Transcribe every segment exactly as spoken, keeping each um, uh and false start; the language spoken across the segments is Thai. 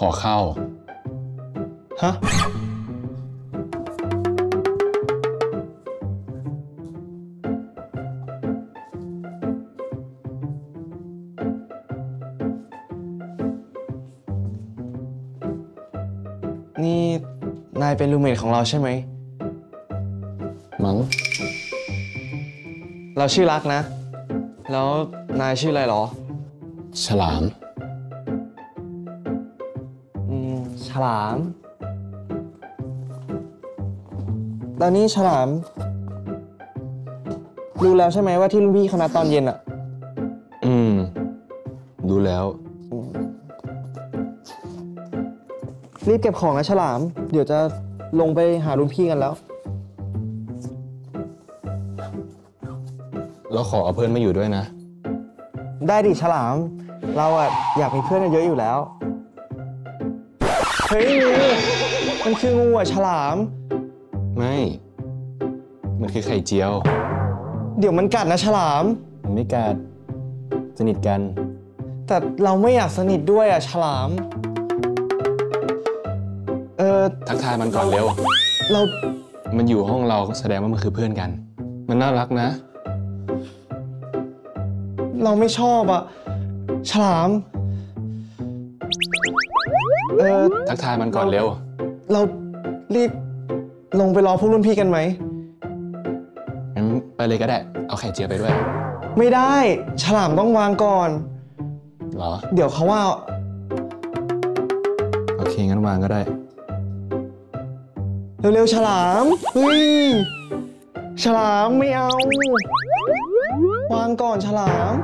อเข้าฮะนี่นายเป็นรูมเมทของเราใช่ไหมมั้งเราชื่อรักนะแล้วนายชื่ออะไรหรอฉลามอืมฉลามตอนนี้ฉลามรู้แล้วใช่ไหมว่าที่รุ่นพี่คณะตอนเย็นอะอืมรู้แล้วรีบเก็บของนะฉลามเดี๋ยวจะลงไปหารุ่นพี่กันแล้วเราขอเอาเพื่อนมาอยู่ด้วยนะได้ดิฉลามเราอะอยากมีเพื่อนเยอะอยู่แล้วเฮ้ยงูมันคืองูอะฉลามไม่มันคือไข่เจียวเดี๋ยวมันกัดนะฉลามมันไม่กัดสนิทกันแต่เราไม่อยากสนิทด้วยอะฉลามเออทักทายมันก่อนเร็วเรามันอยู่ห้องเราแสดงว่ามันคือเพื่อนกันมันน่ารักนะเราไม่ชอบอะฉลามเออทักทายมันก่อนเร็วเรารีบลงไปรอพวกรุ่นพี่กันไหมงั้นไปเลยก็ได้เอาไข่เจียวไปด้วยไม่ได้ฉลามต้องวางก่อนเหรอเดี๋ยวเขาว่าโอเคงั้นวางก็ได้เร็วๆฉลามเฮ้ยฉลามไม่เอาวางก่อนฉลาม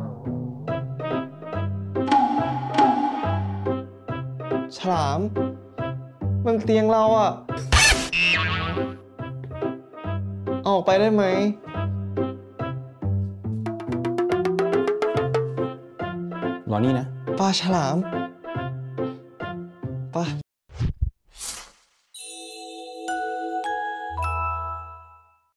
ฉลามมันเตียงเราอะออกไปได้ไหมรอนี่นะป้าฉลามป้า